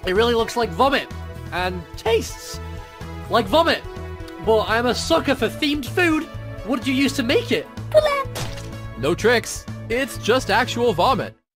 It really looks like vomit, and tastes like vomit. But I'm a sucker for themed food. What did you use to make it? No tricks. It's just actual vomit.